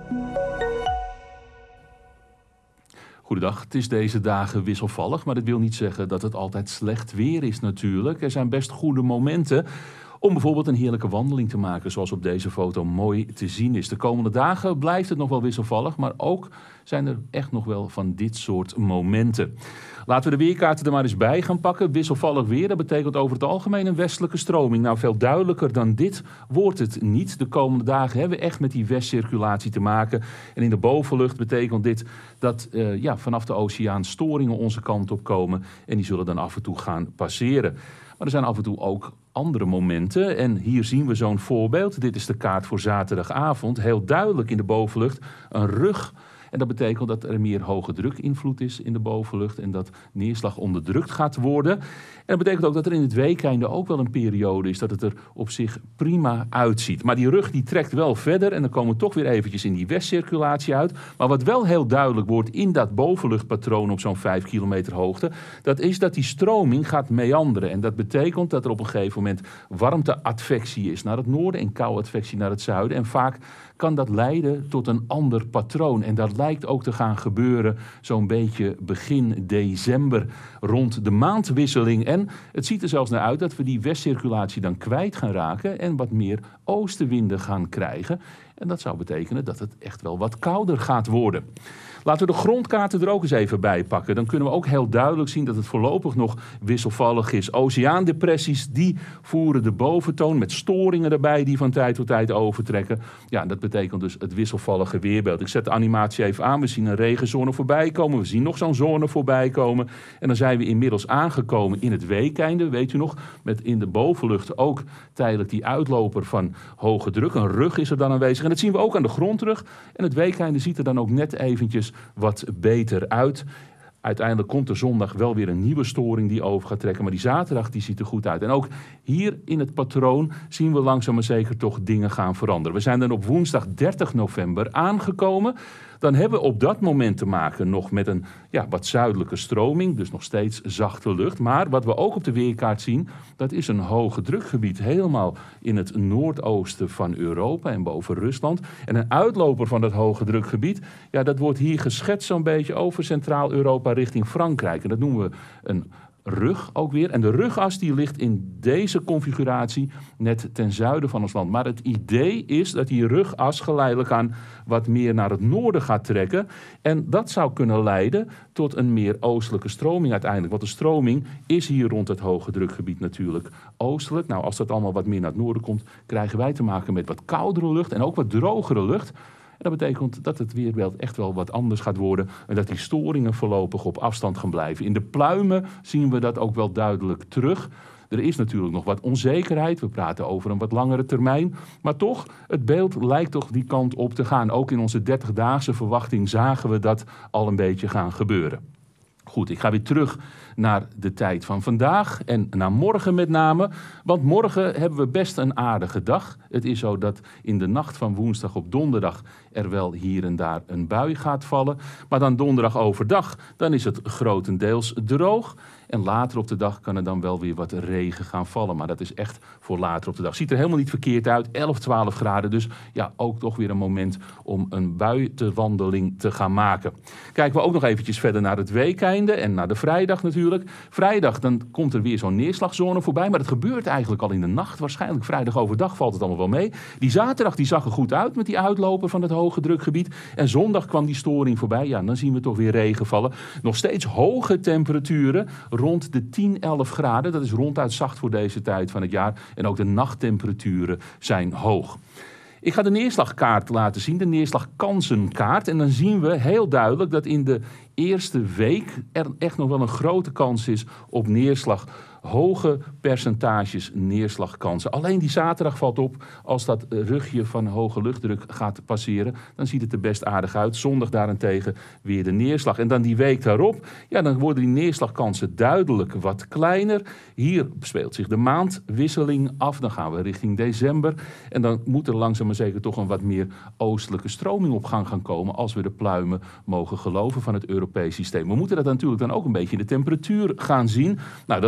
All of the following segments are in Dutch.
Goedendag, het is deze dagen wisselvallig, maar dat wil niet zeggen dat het altijd slecht weer is natuurlijk. Er zijn best goede momenten om bijvoorbeeld een heerlijke wandeling te maken, zoals op deze foto mooi te zien is. De komende dagen blijft het nog wel wisselvallig, maar ook zijn er echt nog wel van dit soort momenten. Laten we de weerkaarten er maar eens bij gaan pakken. Wisselvallig weer, dat betekent over het algemeen een westelijke stroming. Nou, veel duidelijker dan dit wordt het niet. De komende dagen hebben we echt met die westcirculatie te maken. En in de bovenlucht betekent dit dat vanaf de oceaan storingen onze kant op komen. En die zullen dan af en toe gaan passeren. Maar er zijn af en toe ook andere momenten. En hier zien we zo'n voorbeeld. Dit is de kaart voor zaterdagavond. Heel duidelijk in de bovenlucht een rug. En dat betekent dat er meer hoge druk invloed is in de bovenlucht en dat neerslag onderdrukt gaat worden. En dat betekent ook dat er in het weekeinde ook wel een periode is dat het er op zich prima uitziet. Maar die rug die trekt wel verder en dan komen we toch weer eventjes in die westcirculatie uit. Maar wat wel heel duidelijk wordt in dat bovenluchtpatroon op zo'n 5 kilometer hoogte, dat is dat die stroming gaat meanderen. En dat betekent dat er op een gegeven moment warmteadvectie is naar het noorden en kouadvectie naar het zuiden. En vaak kan dat leiden tot een ander patroon. En dat lijkt ook te gaan gebeuren zo'n beetje begin december rond de maandwisseling. En het ziet er zelfs naar uit dat we die westcirculatie dan kwijt gaan raken en wat meer oostenwinden gaan krijgen. En dat zou betekenen dat het echt wel wat kouder gaat worden. Laten we de grondkaarten er ook eens even bij pakken. Dan kunnen we ook heel duidelijk zien dat het voorlopig nog wisselvallig is. Oceaandepressies die voeren de boventoon met storingen erbij die van tijd tot tijd overtrekken. Ja, dat betekent dus het wisselvallige weerbeeld. Ik zet de animatie even aan. We zien een regenzone voorbij komen. We zien nog zo'n zone voorbij komen. En dan zijn we inmiddels aangekomen in het weekeinde. Weet u nog, met in de bovenlucht ook tijdelijk die uitloper van hoge druk. Een rug is er dan aanwezig. En dat zien we ook aan de grondrug. En het weekeinde ziet er dan ook net eventjes wat beter uit. Uiteindelijk komt er zondag wel weer een nieuwe storing die over gaat trekken. Maar die zaterdag die ziet er goed uit. En ook hier in het patroon zien we langzaam maar zeker toch dingen gaan veranderen. We zijn dan op woensdag 30 november aangekomen. Dan hebben we op dat moment te maken nog met een wat zuidelijke stroming. Dus nog steeds zachte lucht. Maar wat we ook op de weerkaart zien, dat is een hoge drukgebied. Helemaal in het noordoosten van Europa en boven Rusland. En een uitloper van dat hoge drukgebied, dat wordt hier geschetst zo'n beetje over Centraal-Europa richting Frankrijk. En dat noemen we een rug ook weer. En de rugas die ligt in deze configuratie net ten zuiden van ons land. Maar het idee is dat die rugas geleidelijk aan wat meer naar het noorden gaat trekken. En dat zou kunnen leiden tot een meer oostelijke stroming uiteindelijk. Want de stroming is hier rond het hoge drukgebied natuurlijk oostelijk. Nou, als dat allemaal wat meer naar het noorden komt, krijgen wij te maken met wat koudere lucht en ook wat drogere lucht. En dat betekent dat het weerbeeld echt wel wat anders gaat worden en dat die storingen voorlopig op afstand gaan blijven. In de pluimen zien we dat ook wel duidelijk terug. Er is natuurlijk nog wat onzekerheid. We praten over een wat langere termijn. Maar toch, het beeld lijkt toch die kant op te gaan. Ook in onze 30-daagse verwachting zagen we dat al een beetje gaan gebeuren. Goed, ik ga weer terug naar de tijd van vandaag en naar morgen met name. Want morgen hebben we best een aardige dag. Het is zo dat in de nacht van woensdag op donderdag er wel hier en daar een bui gaat vallen. Maar dan donderdag overdag, dan is het grotendeels droog. En later op de dag kan er dan wel weer wat regen gaan vallen. Maar dat is echt voor later op de dag. Ziet er helemaal niet verkeerd uit. 11, 12 graden. Dus ook toch weer een moment om een buitenwandeling te gaan maken. Kijken we ook nog eventjes verder naar het weekeinde en naar de vrijdag natuurlijk. Vrijdag dan komt er weer zo'n neerslagzone voorbij. Maar dat gebeurt eigenlijk al in de nacht. Waarschijnlijk vrijdag overdag valt het allemaal wel mee. Die zaterdag die zag er goed uit met die uitloper van het hoge drukgebied. En zondag kwam die storing voorbij. Ja, dan zien we toch weer regen vallen. Nog steeds hoge temperaturen. Rond de 10, 11 graden. Dat is ronduit zacht voor deze tijd van het jaar. En ook de nachttemperaturen zijn hoog. Ik ga de neerslagkaart laten zien, de neerslagkansenkaart. En dan zien we heel duidelijk dat in de eerste week er echt nog wel een grote kans is op neerslag. Hoge percentages neerslagkansen. Alleen die zaterdag valt op, als dat rugje van hoge luchtdruk gaat passeren, dan ziet het er best aardig uit. Zondag daarentegen weer de neerslag. En dan die week daarop, dan worden die neerslagkansen duidelijk wat kleiner. Hier speelt zich de maandwisseling af. Dan gaan we richting december. En dan moet er langzaam maar zeker toch een wat meer oostelijke stroming op gang gaan komen, als we de pluimen mogen geloven van het Europees systeem. We moeten dat natuurlijk dan ook een beetje in de temperatuur gaan zien. Nou, dat lijkt toch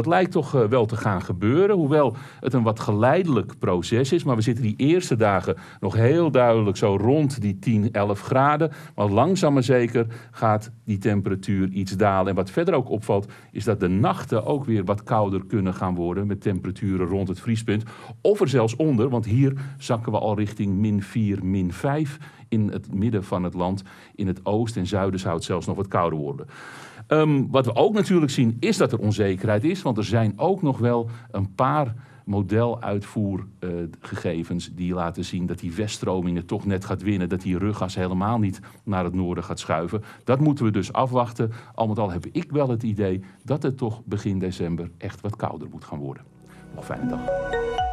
nog wel te gaan gebeuren. Hoewel het een wat geleidelijk proces is. Maar we zitten die eerste dagen nog heel duidelijk zo rond die 10, 11 graden. Maar langzaam maar zeker gaat die temperatuur iets dalen. En wat verder ook opvalt is dat de nachten ook weer wat kouder kunnen gaan worden. Met temperaturen rond het vriespunt. Of er zelfs onder, want hier zakken we al richting -4, -5 in het midden van het land. In het oosten en zuiden zou het zelfs nog wat kouder worden. Wat we ook natuurlijk zien is dat er onzekerheid is. Want er zijn ook nog wel een paar modeluitvoergegevens die laten zien dat die weststroming het toch net gaat winnen. Dat die ruggas helemaal niet naar het noorden gaat schuiven. Dat moeten we dus afwachten. Al met al heb ik wel het idee dat het toch begin december echt wat kouder moet gaan worden. Nog een fijne dag.